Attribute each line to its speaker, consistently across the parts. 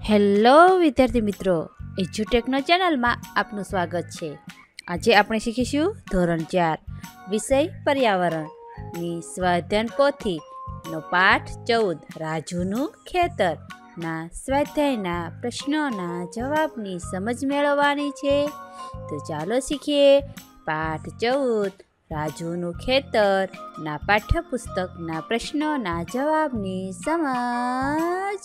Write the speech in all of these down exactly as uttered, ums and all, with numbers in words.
Speaker 1: Hello વિદ્યાર્થી મિત્રો, એજ્યુટેકનો ચેનલમાં આપનું સ્વાગત છે। આજે આપણે શીખીશું ધોરણ ચાર વિષય પર્યાવરણની સ્વાધ્યાયન પોથીનો પાઠ ચૌદ રાજુનું ખેતરના સ્વાધ્યાયના પ્રશ્નોના જવાબની સમજ મેળવવાની છે। તો ચાલો શીખીએ પાઠ ચૌદ રાજુનું ખેતરના પાઠ્યપુસ્તકના પ્રશ્નોના જવાબની સમજ।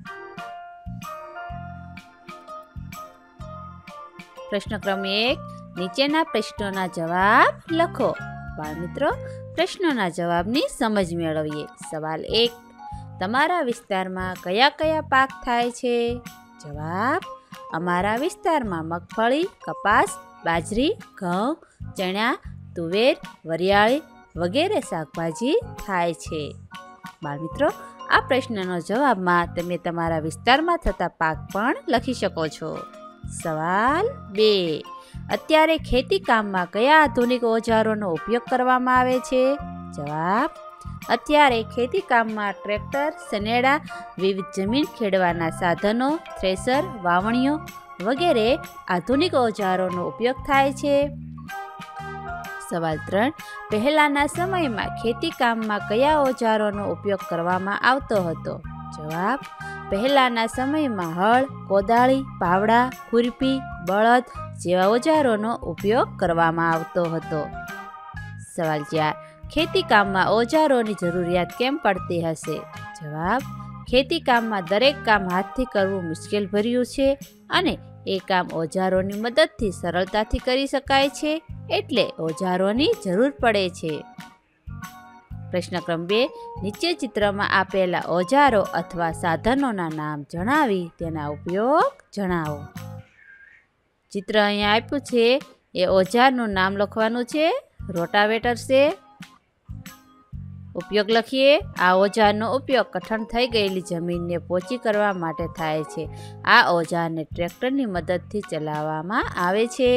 Speaker 1: પ્રશ્ન ક્રમ એક, નીચેના પ્રશ્નોના જવાબ લખો। બાળ મિત્રો, પ્રશ્નોના જવાબની સમજ મેળવીએ। સવાલ એક, તમારા વિસ્તારમાં કયા કયા પાક થાય છે? જવાબ, અમારા વિસ્તારમાં મગફળી, કપાસ, બાજરી, ઘઉં, ચણા, તુવેર, વરિયાળી વગેરે શાકભાજી થાય છે। બાળ મિત્રો, આ પ્રશ્નનો જવાબમાં તમે તમારા વિસ્તારમાં થતા પાક પણ લખી શકો છો। સવાલ બે, અત્યારે ખેતી કામમાં કયા આધુનિક ઓજારોનો ઉપયોગ કરવામાં આવે છે? જવાબ, અત્યારે ખેતી કામમાં ટ્રેક્ટર, સનેડા, વિવિધ જમીન ખેડવાના સાધનો, થ્રેસર, વાવણીઓ વગેરે આધુનિક ઓજારોનો ઉપયોગ થાય છે। સવાલ ત્રણ, પહેલાંના સમયમાં ખેતી કામમાં કયા ઓજારોનો ઉપયોગ કરવામાં આવતો હતો? જવાબ, પહેલાંના સમયમાં હળ, કોદાળી, પાવડા, ખુરપી, બળદ જેવા ઓજારોનો ઉપયોગ કરવામાં આવતો હતો। સવાલ ચાર, ખેતી કામમાં ઓજારોની જરૂરિયાત કેમ પડતી હશે? જવાબ, ખેતી કામમાં દરેક કામ હાથથી કરવું મુશ્કેલ ભર્યું છે અને એ કામ ઓજારોની મદદથી સરળતાથી કરી શકાય છે, એટલે ઓજારોની જરૂર પડે છે। પ્રશ્ન ક્રમ બે, નીચે ચિત્રમાં આપેલા ઓજારો અથવા સાધનોના નામ જણાવી તેના ઉપયોગ જણાવો। ચિત્ર અહીંયા આપ્યું છે, એ ઓજારનું નામ લખવાનું છે। રોટાવેટર છે, ઉપયોગ લખીએ। આ ઓજારનો ઉપયોગ કઠણ થઈ ગયેલી જમીનને પોચી કરવા માટે થાય છે। આ ઓજારને ટ્રેક્ટરની મદદથી ચલાવવામાં આવે છે।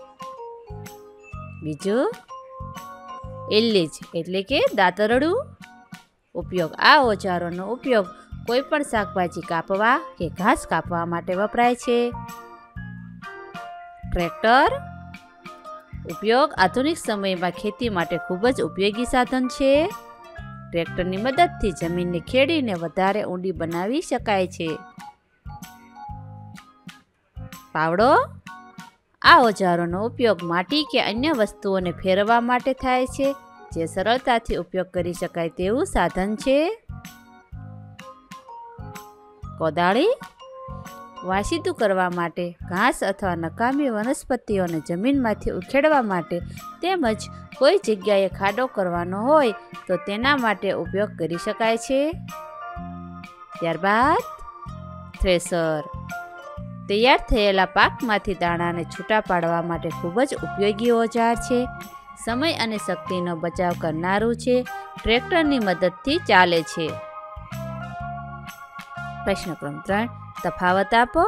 Speaker 1: બીજું, એલ્લીજ એટલે કે દાતરડું ઉપયોગ, આ ઓજારોનો ઉપયોગ કોઈ પણ શાકભાજી કાપવા કે ઘાસ કાપવા માટે વપરાય છે। ટ્રેક્ટર ઉપયોગ, આધુનિક સમયમાં ખેતી માટે ખૂબ જ ઉપયોગી સાધન છે। ટ્રેક્ટરની મદદથી જમીનને ખેડીને વધારે ઊંડી બનાવી શકાય છે। પાવડો, આ ઓજારોનો ઉપયોગ માટી કે અન્ય વસ્તુઓને ફેરવવા માટે થાય છે, જે સરળતાથી ઉપયોગ કરી શકાય તેવું સાધન છે। કોદાળી, વાસીદું કરવા માટે, ઘાસ અથવા નકામી વનસ્પતિઓને જમીનમાંથી ઉખેડવા માટે તેમજ કોઈ જગ્યાએ ખાડો કરવાનો હોય તો તેના માટે ઉપયોગ કરી શકાય છે। ત્યારબાદ થ્રેસર, તૈયાર થયેલા પાકમાંથી દાણાને છૂટા પાડવા માટે ખૂબ જ ઉપયોગી ઓજાર છે। સમય અને શક્તિનો બચાવ કરનારું છે। ટ્રેક્ટરની મદદથી ચાલે છે। પ્રશ્ન ક્રમ ત્રણ, તફાવત આપો।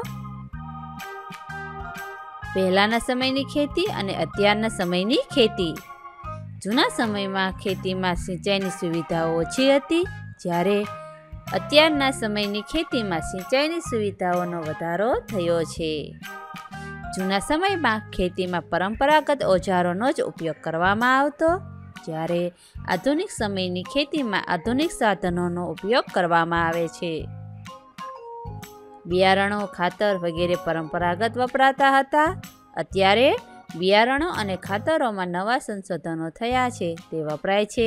Speaker 1: પહેલાંના સમયની ખેતી અને અત્યારના સમયની ખેતી। જૂના સમયમાં ખેતીમાં સિંચાઈની સુવિધાઓ ઓછી હતી, જ્યારે અત્યારના સમયની ખેતીમાં સિંચાઈની સુવિધાઓનો વધારો થયો છે। જૂના સમયમાં ખેતીમાં પરંપરાગત ઓજારોનો જ ઉપયોગ કરવામાં આવતો, જ્યારે આધુનિક સમયની ખેતીમાં આધુનિક સાધનોનો ઉપયોગ કરવામાં આવે છે। બિયારણો, ખાતર વગેરે પરંપરાગત વપરાતા હતા, અત્યારે બિયારણો અને ખાતરોમાં નવા સંશોધનો થયા છે, તે વપરાય છે।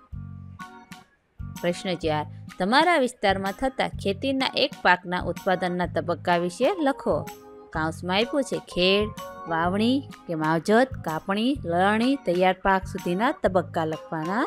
Speaker 1: પ્રશ્ન ચાર, તમારા વિસ્તારમાં થતા ખેતીના એક પાકના ઉત્પાદનના તબક્કા વિશે લખો। કાઉન્સમાં આપ્યું છે ખેડ, વાવણી કે માવજત, કાપણી, લણણી, તૈયાર પાક સુધીના તબક્કા લખવાના।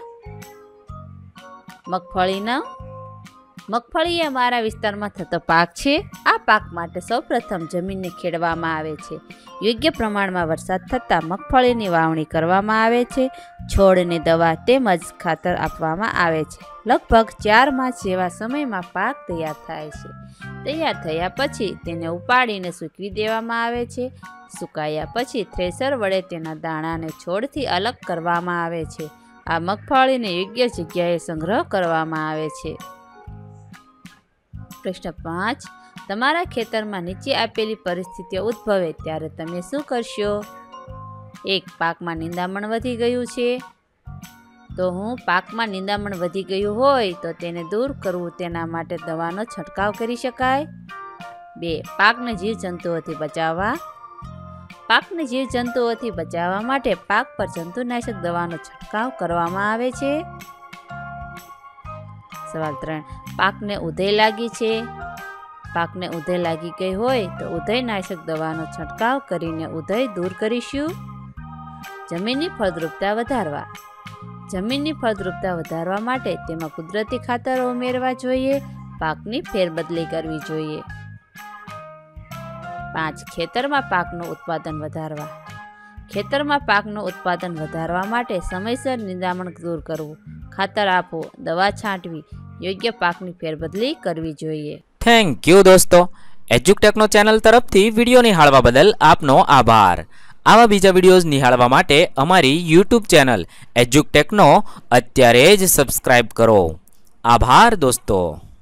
Speaker 1: મગફળીના, મગફળી એ અમારા વિસ્તારમાં થતો પાક છે। આ પાક માટે સૌપ્રથમ જમીનને ખેડવામાં આવે છે। યોગ્ય પ્રમાણમાં વરસાદ થતાં મગફળીની વાવણી કરવામાં આવે છે। છોડને દવા તેમજ ખાતર આપવામાં આવે છે। લગભગ ચાર માસ જેવા સમયમાં પાક તૈયાર થાય છે। તૈયાર થયા પછી તેને ઉપાડીને સૂકવી દેવામાં આવે છે। સુકાયા પછી થ્રેસર વડે તેના દાણાને છોડથી અલગ કરવામાં આવે છે। આ મગફળીને યોગ્ય જગ્યાએ સંગ્રહ કરવામાં આવે છે। પ્રશ્ન પાંચ, તમારા ખેતરમાં નીચે આપેલી પરિસ્થિતિઓ ઉદ્ભવે ત્યારે તમે શું કરશો? એક, પાકમાં નિંદામણ વધી ગયું છે, તો હું પાકમાં નિંદામણ વધી ગયું હોય તો તેને દૂર કરવું તેના માટે દવાનો છંટકાવ કરી શકાય. બે, પાકને જીવજંતુઓથી બચાવવા. પાકને જીવજંતુઓથી બચાવવા માટે પાક પર જંતુનાશક દવાનો છંટકાવ કરવામાં આવે છે. સવાલ ત્રણ, પાકને ઉધઈ લાગી છે. પાકને ઉધઈ લાગી ગઈ હોય તો ઉધઈનાશક દવાનો છંટકાવ કરીને ઉધઈ દૂર કરીશું. જમીનની ફળદ્રુપતા વધારવા. જમીનની ફળદ્રુપતા વધારવા માટે તેમાં કુદરતી ખાતરો ઉમેરવા જોઈએ. પાકની ફેરબદલી કરવી જોઈએ. પાંચ, ખેતરમાં પાકનું ઉત્પાદન વધારવા. ખેતરમાં પાકનું ઉત્પાદન વધારવા માટે સમયસર નિંદામણ દૂર કરવું, ખાતર આપવું, દવા છાંટવી, યોગ્ય પાકની ફેરબદલી કરવી જોઈએ.
Speaker 2: થેન્ક યુ દોસ્તો. એજ્યુકટેકનો ચેનલ તરફથી વિડીયો નિહાળવા બદલ આપનો આભાર. આવા બીજા વિડીયોઝ નિહાળવા માટે અમારી યુટ્યુબ ચેનલ એજ્યુકટેકનો અત્યારે જ સબસ્ક્રાઇબ કરો. આભાર દોસ્તો.